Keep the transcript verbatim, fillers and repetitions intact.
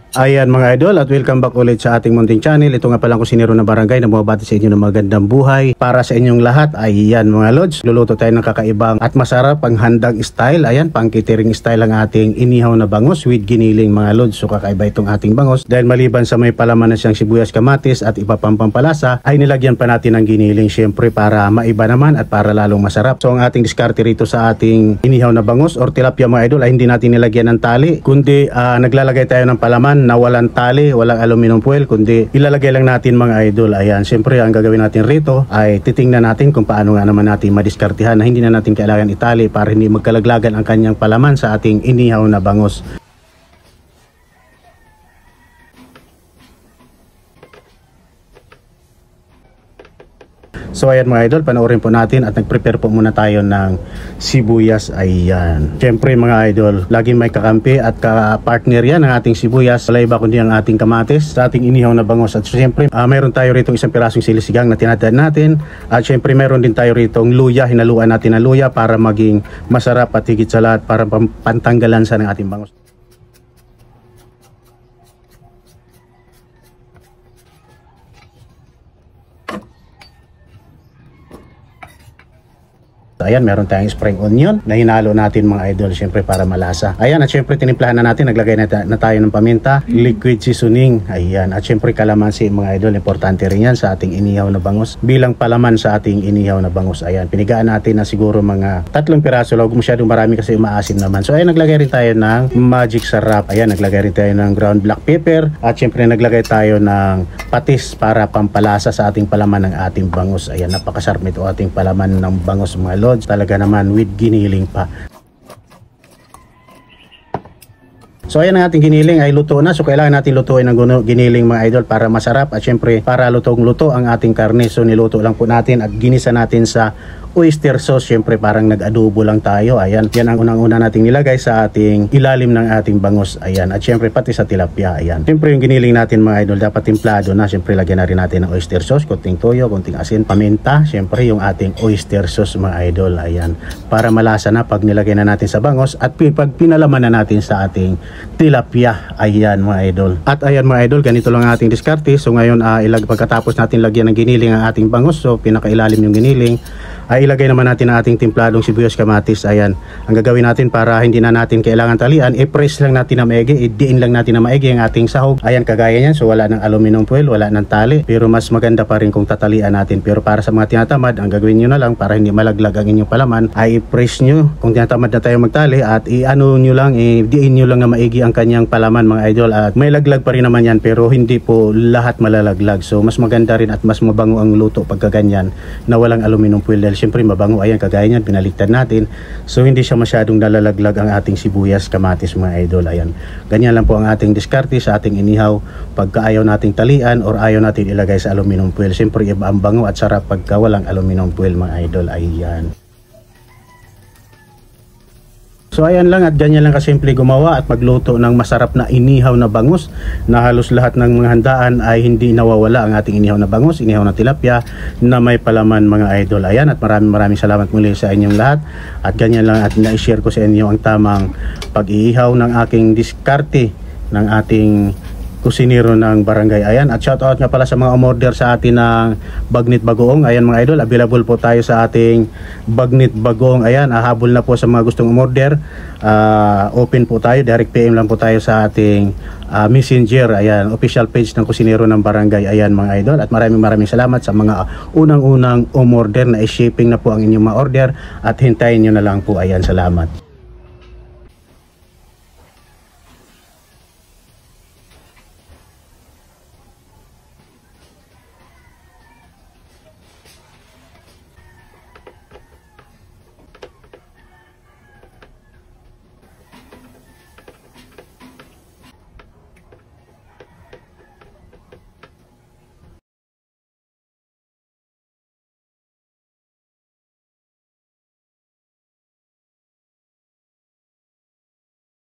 Ayan mga idol, at welcome back ulit sa ating munting channel. Ito nga palang kusinero ng barangay na bumabati sa inyo ng magandang buhay para sa inyong lahat. Ayan mga lods, luluto tayo ng kakaibang at masarap pang handang style. Ayan, pang catering style ang ating inihaw na bangus with giniling mga lods. So kakaiba itong ating bangus dahil maliban sa may palaman na siyang sibuyas, kamatis at iba pang pampalasa, ay nilagyan pa natin ng giniling syempre para maiba naman at para lalong masarap. So ang ating diskarte rito sa ating inihaw na bangus or tilapia mga idol ay hindi natin nilagyan ng tali, kundi uh, naglalagay tayo ng palaman na walang tali, walang aluminum foil, kundi ilalagay lang natin mga idol. Ayan, siyempre ang gagawin natin rito ay titingnan natin kung paano nga naman natin madiskartihan na hindi na natin kailangan itali para hindi magkalaglagan ang kanyang palaman sa ating inihaw na bangus. So ayan mga idol, panoorin po natin at nag-prepare po muna tayo ng sibuyas. Ayan, syempre mga idol, laging may kakampi at ka-partner yan ang ating sibuyas. Wala iba kundi ang ating kamatis sa ating inihaw na bangus. At syempre uh, mayroon tayo rito isang pirasong silisigang na tinatad natin. At syempre mayroon din tayo rito luya, hinaluan natin ng luya para maging masarap at higit sa lahat para pantanggalan sa ng ating bangus. Ayan, meron tayong spring onion na hinalo natin mga idol syempre para malasa. Ayan, at syempre tinimplahan na natin, naglagay na, na tayo ng paminta, liquid seasoning. Ayan, at syempre kalamansi mga idol, importante rin yan sa ating inihaw na bangus bilang palaman sa ating inihaw na bangus. Ayan, pinigaan natin na siguro mga tatlong piraso, huwag masyadong marami kasi umaasim naman. So ayan, naglagay rin tayo ng magic sarap. Ayan, naglagay rin tayo ng ground black pepper at syempre naglagay tayo ng patis para pampalasa sa ating palaman ng ating bangus. Ayan, napakasarap nito ating palaman ng bangus mga lods, talaga naman with giniling pa. So ayan ang ating giniling ay luto na. So kailangan natin lutuin ng giniling mga idol para masarap at syempre para lutong luto ang ating karne. So niluto lang po natin at ginisa natin sa oyster sauce. Syempre parang nag-adobo lang tayo. Ayan, yan ang unang-una nating nilagay sa ating ilalim ng ating bangus. Ayan, at syempre pati sa tilapia. Ayan, syempre yung giniling natin mga idol dapat timplado na. Syempre lagyan na rin natin ng oyster sauce, konting toyo, konting asin, paminta. Syempre yung ating oyster sauce mga idol. Ayan, para malasa na pag nilagay na natin sa bangus at pag pinalaman na natin sa ating tilapia. Ayan mga idol. At ayan mga idol, ganito lang ang ating diskarte. So ngayon uh, ilag pagkatapos natin lagyan ng giniling ang ating bangus, so pinakailalim yung giniling, ay ilagay naman natin ang ating timpladong sibuyas, kamatis. Ayan, ang gagawin natin para hindi na natin kailangan talian, i-press lang natin na maigi, i-diin lang natin na maigi ang ating sahog. Ayan, kagaya niyan. So wala ng aluminum foil, wala ng tali, pero mas maganda pa rin kung tatalian natin. Pero para sa mga tinatamad, ang gagawin nyo na lang para hindi malaglag ang inyong palaman ay i-press nyo kung tinatamad na tayo magtali at i-ano nyo lang, i-diin nyo lang na maigi ang kanyang palaman mga idol. At may laglag pa rin naman yan pero hindi po lahat malalaglag. So mas maganda rin at mas mabango ang luto pagka ganyan na walang aluminum foil dahil syempre mabango. Ayan, kagaya niyan, pinaliktad natin. So hindi siya masyadong nalalaglag ang ating sibuyas, kamatis mga idol. Ayan, ganyan lang po ang ating diskarte sa ating inihaw pagka ayaw nating talian or ayaw natin ilagay sa aluminum foil. Syempre iba ang bango at sarap pagka walang aluminum foil mga idol. Ayan. So ayan lang, at ganyan lang kasimple gumawa at magluto ng masarap na inihaw na bangus na halos lahat ng mga handaan ay hindi nawawala ang ating inihaw na bangus, inihaw na tilapia na may palaman mga idol. Ayan, at maraming maraming salamat muli sa inyong lahat. At ganyan lang at na-share ko sa inyo ang tamang pag-iihaw ng aking diskarte ng ating kusinero ng barangay. Ayan, at shout out nga pala sa mga umorder sa atin ng Bagnit Bagoong. Ayan mga idol, available po tayo sa ating Bagnit Bagoong. Ayan, ahabol na po sa mga gustong umorder. Uh, open po tayo, direct P M lang po tayo sa ating uh, messenger. Ayan, official page ng kusinero ng barangay. Ayan mga idol, at maraming maraming salamat sa mga unang-unang umorder na i-shipping na po ang inyong mga order at hintayin nyo na lang po. Ayan, salamat.